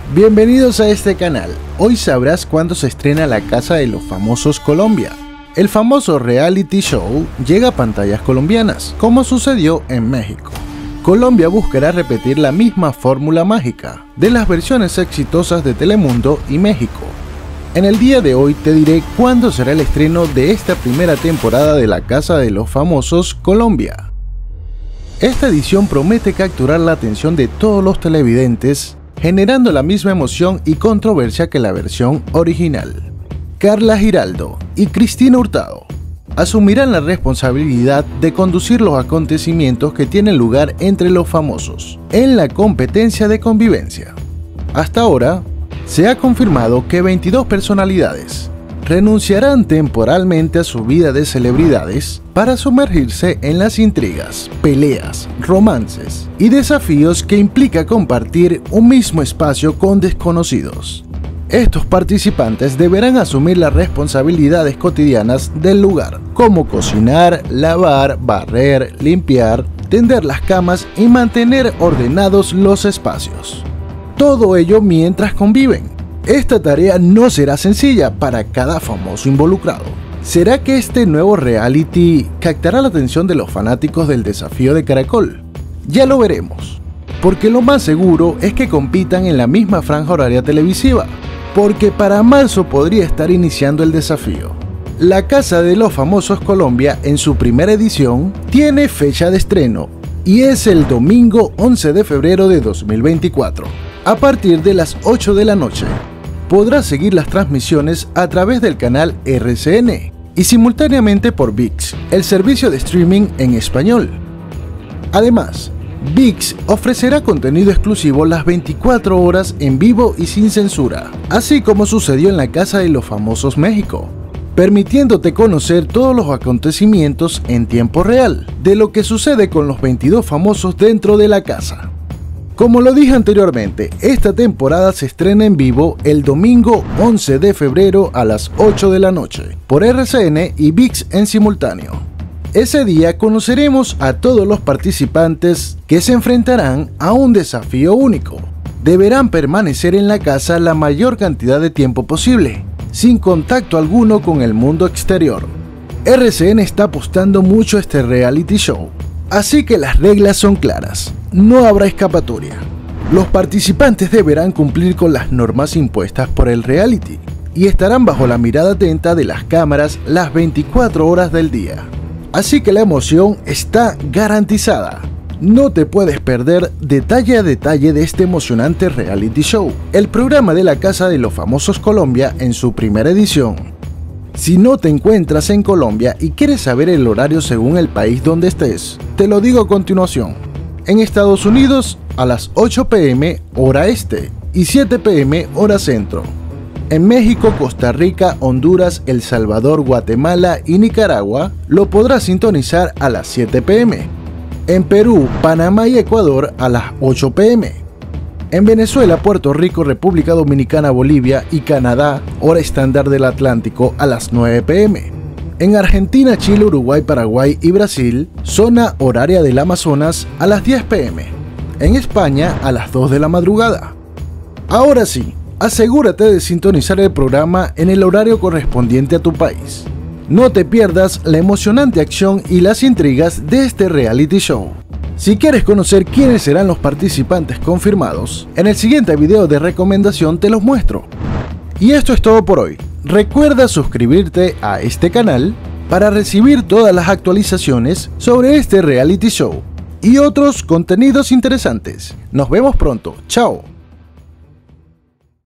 Bienvenidos a este canal. Hoy sabrás cuándo se estrena La Casa de los Famosos Colombia. El famoso reality show llega a pantallas colombianas, como sucedió en México. Colombia buscará repetir la misma fórmula mágica de las versiones exitosas de Telemundo y México. En el día de hoy te diré cuándo será el estreno de esta primera temporada de La Casa de los Famosos Colombia. Esta edición promete capturar la atención de todos los televidentes, generando la misma emoción y controversia que la versión original. Carla Giraldo y Cristina Hurtado asumirán la responsabilidad de conducir los acontecimientos que tienen lugar entre los famosos en la competencia de convivencia. Hasta ahora, se ha confirmado que 22 personalidades renunciarán temporalmente a su vida de celebridades para sumergirse en las intrigas, peleas, romances y desafíos que implica compartir un mismo espacio con desconocidos. Estos participantes deberán asumir las responsabilidades cotidianas del lugar, como cocinar, lavar, barrer, limpiar, tender las camas y mantener ordenados los espacios. Todo ello mientras conviven. Esta tarea no será sencilla para cada famoso involucrado. ¿Será que este nuevo reality captará la atención de los fanáticos del desafío de Caracol? Ya lo veremos, porque lo más seguro es que compitan en la misma franja horaria televisiva, porque para marzo podría estar iniciando el desafío. La Casa de los Famosos Colombia, en su primera edición, tiene fecha de estreno y es el domingo 11 de febrero de 2024, a partir de las 8 de la noche. Podrás seguir las transmisiones a través del canal RCN y simultáneamente por ViX, el servicio de streaming en español. Además, ViX ofrecerá contenido exclusivo las 24 horas en vivo y sin censura, así como sucedió en La Casa de los Famosos México, permitiéndote conocer todos los acontecimientos en tiempo real de lo que sucede con los 22 famosos dentro de la casa. Como lo dije anteriormente, esta temporada se estrena en vivo el domingo 11 de febrero a las 8 de la noche por RCN y ViX en simultáneo. Ese día conoceremos a todos los participantes que se enfrentarán a un desafío único. Deberán permanecer en la casa la mayor cantidad de tiempo posible, sin contacto alguno con el mundo exterior. RCN está apostando mucho a este reality show, así que las reglas son claras. No habrá escapatoria. Los participantes deberán cumplir con las normas impuestas por el reality y estarán bajo la mirada atenta de las cámaras las 24 horas del día. Así que la emoción está garantizada. No te puedes perder detalle a detalle de este emocionante reality show, el programa de La Casa de los Famosos Colombia en su primera edición. Si no te encuentras en Colombia y quieres saber el horario según el país donde estés, te lo digo a continuación. En Estados Unidos, a las 8 p.m. hora este y 7 p.m. hora centro. En México, Costa Rica, Honduras, El Salvador, Guatemala y Nicaragua, lo podrás sintonizar a las 7 p.m. En Perú, Panamá y Ecuador, a las 8 p.m. En Venezuela, Puerto Rico, República Dominicana, Bolivia y Canadá, hora estándar del Atlántico, a las 9 p.m. En Argentina, Chile, Uruguay, Paraguay y Brasil, zona horaria del Amazonas, a las 10 p.m. En España, a las 2 de la madrugada. Ahora sí, asegúrate de sintonizar el programa en el horario correspondiente a tu país. No te pierdas la emocionante acción y las intrigas de este reality show. Si quieres conocer quiénes serán los participantes confirmados, en el siguiente video de recomendación te los muestro. Y esto es todo por hoy. Recuerda suscribirte a este canal para recibir todas las actualizaciones sobre este reality show y otros contenidos interesantes. Nos vemos pronto. Chao.